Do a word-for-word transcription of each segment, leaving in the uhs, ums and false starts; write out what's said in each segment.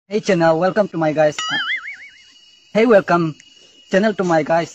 Hey channel, welcome to my guys. Hey welcome channel to my guys.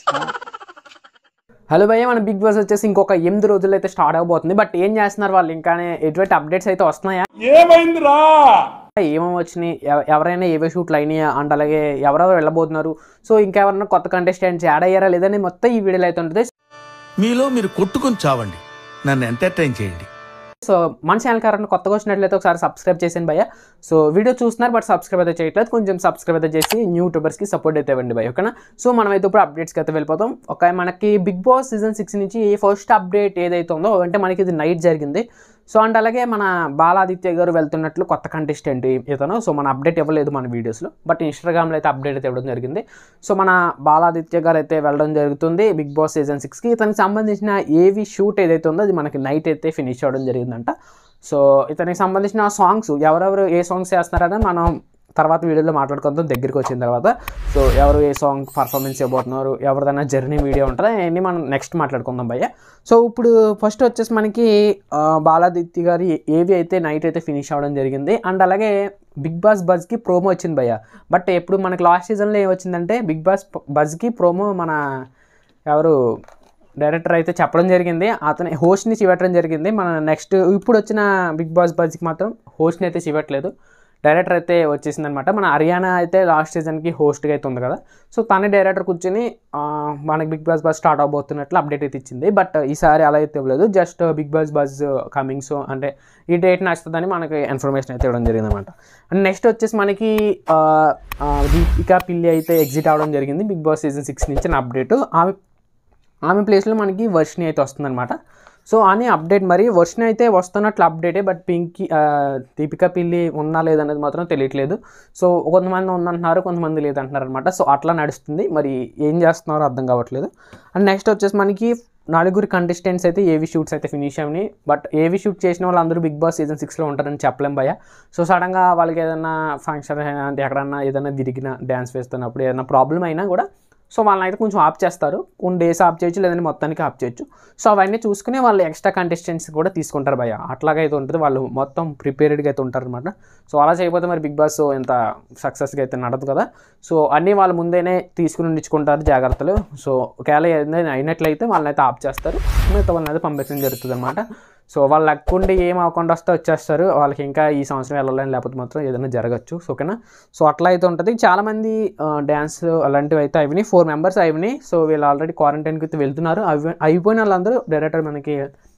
Hello భయ్య మన Bigg boss వచ్చేసి ఇంకొక ఎనిమిది రోజులు అయితే స్టార్ట్ అవబోతుంది. బట్ ఏం చేస్తున్నారు వాళ్ళు, ఇంకా ఎటువంటి అప్డేట్స్ అయితే వస్తున్నాయా, ఏమైందిరా ఏమేమి వచ్చినాయి, ఎవరైనా ఏవే షూట్లు అయినాయా అండ్ అలాగే ఎవరెవరు వెళ్ళబోతున్నారు, సో ఇంకెవరైనా కొత్త కంటెస్టెంట్స్ యాడ్ అయ్యారా లేదని మొత్తం ఈ వీడియోలో అయితే ఉంటుంది. మీలో మీరు కొట్టుకొని చావండి, నన్ను ఎంటర్టైన్ చేయండి. సో మన ఛానల్ కారణం కొత్తగా వచ్చినట్లయితే ఒకసారి సబ్స్క్రైబ్ చేసాను భయ్య. సో వీడియో చూస్తున్నారు బట్ సబ్స్క్రైబ్ అయితే చేయట్లేదు, కొంచెం సబ్స్క్రైబ్ అయితే చేసి న్యూ యూట్యూబర్స్కి సపోర్ట్ అయితే ఇవ్వండి భయ్య, ఓకేనా. సో మనమైతే ఇప్పుడు అప్డేట్స్కి అయితే వెళ్ళిపోతాం. ఒక మనకి బిగ్ బాస్ సీజన్ సిక్స్ నుంచి ఫస్ట్ అప్డేట్ ఏదైతే ఉందో అంటే మనకి ఇది నైట్ జరిగింది. సో అండ్ అలాగే మన బాలాదిత్య గారు వెళ్తున్నట్లు కొత్త కంటెస్టెంట్ ఇతను. సో మన అప్డేట్ ఇవ్వలేదు మన వీడియోస్లో, బట్ ఇన్స్టాగ్రామ్లో అయితే అప్డేట్ అయితే ఇవ్వడం జరిగింది. సో మన బాలాదిత్య గారు అయితే వెళ్ళడం జరుగుతుంది బిగ్ బాస్ సీజన్ సిక్స్కి. ఇతనికి సంబంధించిన ఏవి షూట్ ఏదైతే ఉందో అది మనకి నైట్ అయితే ఫినిష్ అవ్వడం జరిగిందంట. సో ఇతనికి సంబంధించిన సాంగ్స్ ఎవరెవరు ఏ సాంగ్స్ చేస్తున్నారని మనం తర్వాత వీడియోలో మాట్లాడుకుందాం దగ్గరికి వచ్చిన తర్వాత. సో ఎవరు ఏ సాంగ్ పర్ఫార్మెన్స్ ఇవ్వబోతున్నారు, ఎవరిదైనా జర్నీ వీడియో ఉంటుంది అవన్నీ మనం నెక్స్ట్ మాట్లాడుకుందాం భయ్య. సో ఇప్పుడు ఫస్ట్ వచ్చేసి మనకి బాలాదిత్య గారి ఏవి అయితే నైట్ అయితే ఫినిష్ అవ్వడం జరిగింది. అండ్ అలాగే బిగ్ బాస్ బజ్కి ప్రోమో వచ్చింది భయ్య. బట్ ఎప్పుడు మనకి లాస్ట్ సీజన్లో ఏమొచ్చిందంటే బిగ్ బాస్ బజ్కి ప్రోమో మన ఎవరు డైరెక్టర్ అయితే చెప్పడం జరిగింది, అతని హోస్ట్ని చివట్టడం జరిగింది. మన నెక్స్ట్ ఇప్పుడు వచ్చిన బిగ్ బాస్ బజ్కి మాత్రం హోస్ట్ని అయితే చివట్లేదు, డైరెక్టర్ అయితే వచ్చేసింది అనమాట. మన హర్యానా అయితే లాస్ట్ సీజన్కి హోస్ట్గా అయితే ఉంది కదా, సో తనే డైరెక్టర్ కూర్చొని మనకి బిగ్ బాస్ బజ్ స్టార్ట్ అవబోతున్నట్లు అప్డేట్ అయితే ఇచ్చింది. బట్ ఈసారి అలా అయితే ఇవ్వలేదు, just Bigg Boss Buzz coming so అంటే ఈ డేట్ నచ్చుతుందని మనకి ఇన్ఫర్మేషన్ అయితే ఇవ్వడం జరిగింది అనమాట. అండ్ నెక్స్ట్ వచ్చేసి మనకి దీపికా పిల్లి అయితే ఎగ్జిట్ అవ్వడం జరిగింది బిగ్ బాస్ సీజన్ సిక్స్ నుంచి నా అప్డేట్. ఆమె ఆమె ప్లేస్లో మనకి వర్షిని అయితే వస్తుందన్నమాట. సో అని అప్డేట్, మరి వర్షిని అయితే వస్తున్నట్లు అప్డేటే, బట్ పింకీ దీపికా పిల్లి ఉన్నా లేదనేది మాత్రం తెలియట్లేదు. సో కొంతమంది ఉందంటున్నారు, కొంతమంది లేదంటున్నారు అనమాట. సో అట్లా నడుస్తుంది, మరి ఏం చేస్తున్నారో అర్థం కావట్లేదు. అండ్ నెక్స్ట్ వచ్చేసి మనకి నలుగురు కంటెస్టెంట్స్ అయితే ఏవి షూట్స్ అయితే ఫినిష్ అయ్యి, బట్ ఏవి షూట్ చేసిన వాళ్ళు అందరూ బిగ్ బాస్ సీజన్ సిక్స్లో ఉంటారని చెప్పలేం భయ్య. సో సడన్గా వాళ్ళకి ఏదైనా ఫంక్షన్ అంటే ఎక్కడన్నా ఏదైనా తిరిగిన డ్యాన్స్ వేస్తున్నప్పుడు ఏదైనా ప్రాబ్లం అయినా కూడా సో వాళ్ళని అయితే కొంచెం ఆప్ చేస్తారు, కొన్ని డేస్ ఆప్ చేయొచ్చు లేదంటే మొత్తానికి ఆప్ చేయొచ్చు. సో అవన్నీ చూసుకుని వాళ్ళు ఎక్స్ట్రా కంటెస్టెంట్స్ కూడా తీసుకుంటారు భయ్య, అట్లాగైతే ఉంటుంది, వాళ్ళు మొత్తం ప్రిపేర్డ్గా అయితే ఉంటారు అనమాట. సో అలా చేయకపోతే మరి బిగ్ బాస్ ఎంత సక్సెస్గా అయితే నడదు కదా. సో అన్నీ వాళ్ళు ముందేనే తీసుకుని ఉండించుకుంటారు జాగ్రత్తలు. సో ఒకవేళ ఏదైనా అయినట్లయితే వాళ్ళని అయితే ఆప్ చేస్తారు, మిగతా వాళ్ళని అయితే పంపించడం జరుగుతుంది అనమాట. సో వాళ్ళు లక్కుండి ఏం అవ్వకుండా వస్తే వచ్చేస్తారు, వాళ్ళకి ఇంకా ఈ సంవత్సరం వెళ్ళాలని లేకపోతే మాత్రం ఏదైనా జరగచ్చు. సో ఓకేనా. సో అట్లా అయితే ఉంటుంది. చాలామంది డ్యాన్స్ అలాంటివి అయితే అయినాయి, ఫోర్ మెంబర్స్ అయినాయి. సో వీళ్ళు ఆల్రెడీ క్వారంటైన్కి అయితే వెళ్తున్నారు. అవి అయిపోయిన వాళ్ళందరూ డైరెక్టర్ మనకి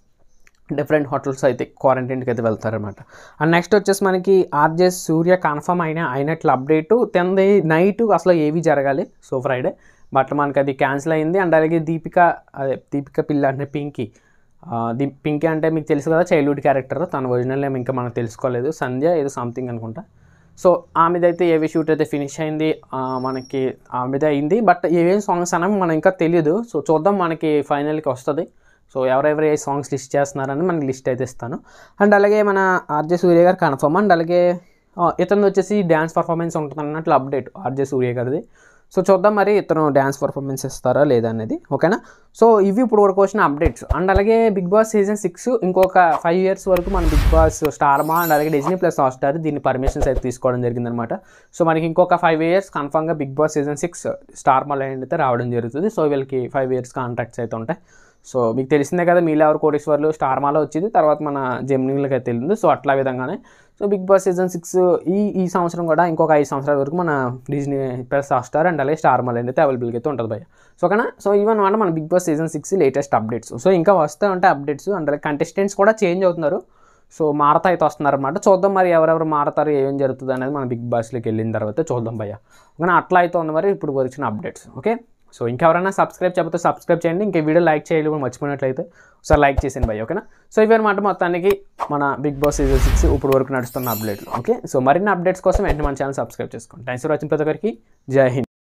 డిఫరెంట్ హోటల్స్ అయితే క్వారంటైన్కి అయితే వెళ్తారనమాట. అండ్ నెక్స్ట్ వచ్చేసి మనకి ఆర్జే సూర్య కన్ఫర్మ్ అయిన అయినట్లు అప్డేటు టెన్ది నైట్ అసలు ఏవి జరగాలి సో ఫ్రైడే, బట్ మనకి అది క్యాన్సిల్ అయింది. అండ్ అలాగే దీపిక అదే దీపిక పిల్ల అంటే పింకీ దీ పింకీ అంటే మీకు తెలుసు కదా చైల్డ్హుడ్ క్యారెక్టర్, తన ఒరిజినల్ నేమ్ ఇంకా మనం తెలుసుకోలేదు, సంధ్య ఏదో సంథింగ్ అనుకుంటా. సో ఆమెదైతే ఏవి షూట్ అయితే ఫినిష్ అయింది, మనకి ఆమెదే అయింది. బట్ ఏమేం సాంగ్స్ అనేవి మనం ఇంకా తెలియదు. సో చూద్దాం, మనకి ఫైనల్కి వస్తుంది. సో ఎవరెవరు ఏ సాంగ్స్ లిస్ట్ చేస్తున్నారని మనకి లిస్ట్ అయితే ఇస్తాను. అండ్ అలాగే మన ఆర్జే సూర్య గారు కన్ఫర్మ్. అండ్ అలాగే ఇతను వచ్చేసి డ్యాన్స్ పర్ఫార్మెన్స్ ఉంటుంది అన్నట్లు అప్డేట్ ఆర్జే సూర్య గారిది. సో చూద్దాం మరి ఇతను డ్యాన్స్ పర్ఫార్మెన్స్ ఇస్తారా లేదా అనేది, ఓకేనా. సో ఇవి ఇప్పుడు వరకు వచ్చిన అప్డేట్స్. అండ్ అలాగే బిగ్ బాస్ సీజన్ సిక్స్ ఇంకొక ఫైవ్ ఇయర్స్ వరకు మన బిగ్ బాస్ స్టార్మా అండ్ అలాగే డిజ్నీ ప్లస్ హాట్స్టార్ దీన్ని పర్మిషన్స్ అయితే తీసుకోవడం జరిగిందనమాట. సో మనకి ఇంకొక ఫైవ్ ఇయర్స్ కన్ఫామ్గా Bigg Boss season six Star Maa అయితే రావడం జరుగుతుంది. సో వీళ్ళకి ఫైవ్ ఇయర్స్ కాంట్రాక్ట్స్ అయితే ఉంటాయి. సో మీకు తెలిసిందే కదా మీలో ఎవరు కోటేశ్వర్లు స్టార్మాలో వచ్చింది, తర్వాత మన జెమినీలకి అయితే వెళ్ళింది. సో అట్లా విధంగానే so Bigg Boss season six ఈ ఈ సంవత్సరం కూడా ఇంకొక ఐదు సంవత్సరాల వరకు మన డిజ్నీ ప్లస్ హాట్స్టార్ అండ్ అలాగే స్టార్మాలో అయితే అవైలబుల్గా అయితే ఉంటుంది భయ్య. సో ఓకేనా. సో ఇవన్నీ అంటే మన Bigg Boss season six latest updates. So ఇంకా వస్తూ ఉంటాయి అప్డేట్స్. అండ్ అలాగే కంటెస్టెంట్స్ కూడా చేంజ్ అవుతున్నారు, సో మారతా అయితే వస్తున్నారు అనమాట. చూద్దాం మరి ఎవరెవరు మారతారు, ఏం జరుగుతుంది అనేది మన బిగ్ బాస్లోకి వెళ్ళిన తర్వాత చూద్దాం భయ్య, ఓకేనా. అట్లా అయితే ఉంది మరి ఇప్పుడు వచ్చిన అప్డేట్స్, ఓకే. సో ఇంకెవరైనా సబ్స్క్రైబ్ చెప్పితే సబ్స్క్రైబ్ చేయండి, ఇంకే వీడియో లైక్ చేయాలి కూడా మర్చిపోయినట్లయితే ఒకసారి లైక్ చేసింది భయ్య, ఓకేనా. సో ఇవి అనమాట మొత్తానికి మన బిగ్ బాస్ సీజన్ సిక్స్ ఇప్పుడు వరకు నడుస్తున్న అప్డేట్లు, ఓకే. సో మరిన్ని అప్డేట్స్ కోసం వెంటనే మన ఛానల్ సబ్స్క్రైబ్ చేసుకోండి. థ్యాంక్స్ ఫర్ వాచింగ్ ప్రతి ఒక్కరికి. జై హింద్.